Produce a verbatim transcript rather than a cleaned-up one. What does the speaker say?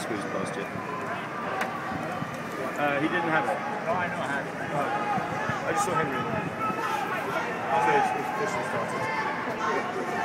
squeezed past you. Uh, he didn't have it. No, I know I had it. Oh. I just saw Henry. So it's, it's officially started.